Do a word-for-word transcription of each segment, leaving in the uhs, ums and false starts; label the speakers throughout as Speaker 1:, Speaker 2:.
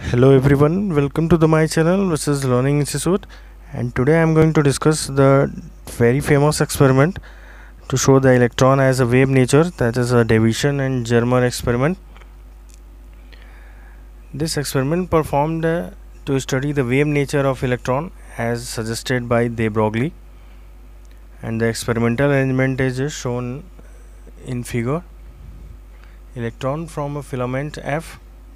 Speaker 1: Hello everyone, welcome to the my channel, which is Learning Institute, and today I am going to discuss the very famous experiment to show the electron as a wave nature, that is a Davisson and Germer experiment. This experiment performed uh, to study the wave nature of electron as suggested by de Broglie, and the experimental arrangement is shown in figure. Electron from a filament F.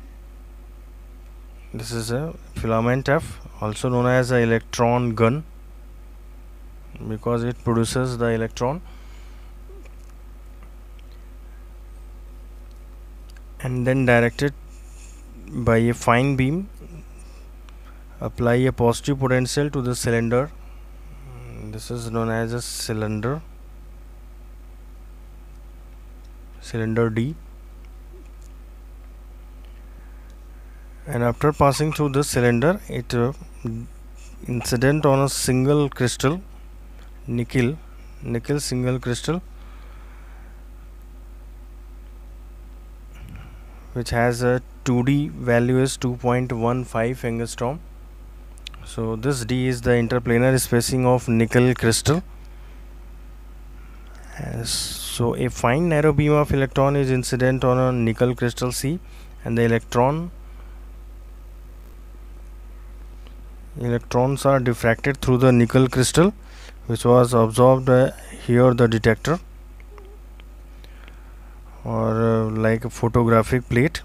Speaker 1: This is a filament F, also known as an electron gun, because it produces the electron, and then directed by a fine beam, apply a positive potential to the cylinder. This is known as a cylinder cylinder D, and after passing through the cylinder, it uh, incident on a single crystal, nickel nickel single crystal, which has a two D value is two point one five angstrom. So this D is the interplanar spacing of nickel crystal. As so a fine narrow beam of electron is incident on a nickel crystal C, and the electron electrons are diffracted through the nickel crystal, which was absorbed uh, here the detector, or uh, like a photographic plate.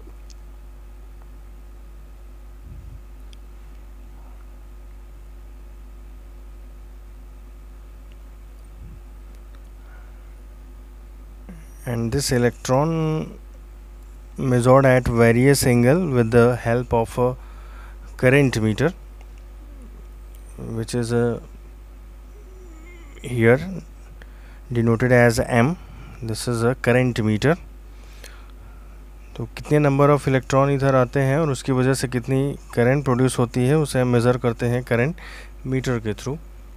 Speaker 1: And this electron measured at various angle with the help of a current meter, which is a here denoted as M. This is a current meter. तो कितने number of electron इधर आते हैं और उसकी वजह से कितनी करंट प्रोड्यूस होती है, उसे हम मेज़र करते हैं करंट मीटर के through.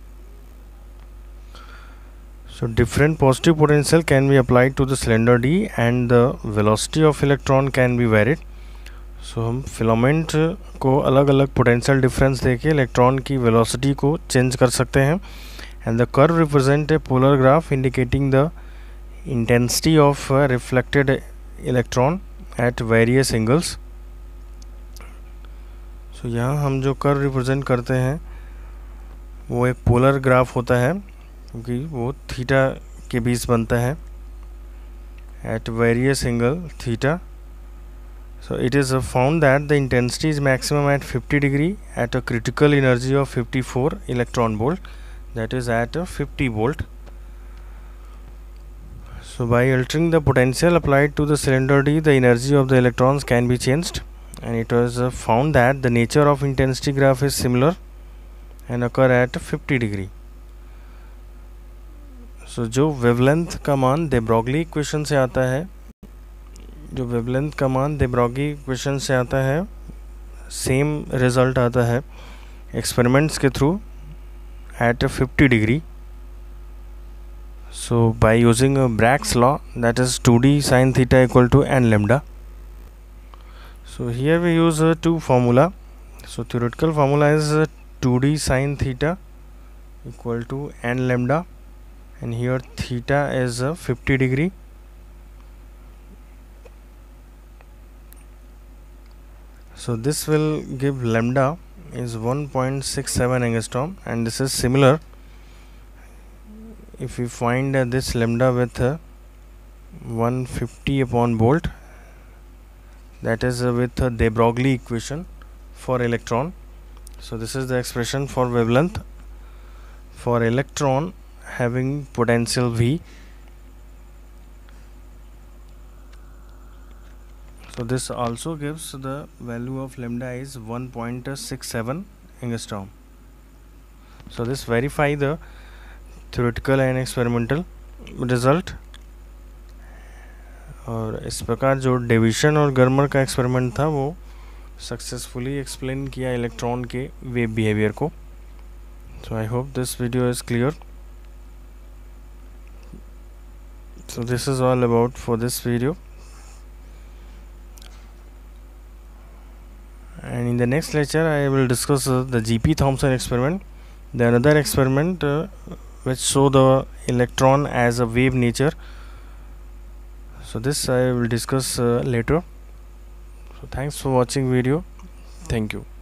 Speaker 1: So different positive potential can be applied to the cylinder D, and the velocity of electron can be varied. So हम फिलामेंट को अलग अलग पोटेंशियल डिफरेंस देके इलेक्ट्रॉन की वेलोसिटी को चेंज कर सकते हैं. And the curve represent a polar graph indicating the intensity of reflected electron at various angles. So यहाँ हम जो कर्व रिप्रेजेंट करते हैं वो एक पोलर ग्राफ होता है, क्योंकि वो थीटा के बीच बनता है at various angle theta. So it is uh, found that the intensity is maximum at fifty degree at a critical energy of fifty-four electron volt, that is at uh, fifty volt. So by altering the potential applied to the cylinder D, the energy of the electrons can be changed, and it was uh, found that the nature of intensity graph is similar and occur at fifty degree. So जो wavelength का मान de Broglie equation से आता है, जो wavelength का मान de Broglie equation से आता है, सेम रिजल्ट आता है एक्सपेरिमेंट्स के through at fifty degree. So by using Bragg's law, that is two d sine theta equal to n lambda. So here we use two formula. So theoretical formula is two d sine theta equal to n lambda, and here theta is fifty degree. So this will give lambda is one point six seven angstrom, and this is similar if we find uh, this lambda with uh, one hundred fifty upon volt, that is uh, with uh, de Broglie equation for electron. So this is the expression for wavelength for electron having potential V. So this also gives the value of lambda is one point six seven angstrom. So this verify the theoretical and experimental result. और इस प्रकार जो deviation और गर्मर का experiment था वो successfully explain किया electron के वेव बिहेवियर को. So I hope this video is clear. So this is all about for this video, in the next lecture I will discuss uh, the G P Thomson experiment, the another experiment uh, which show the electron as a wave nature. So this I will discuss uh, later. So thanks for watching video. Thank you.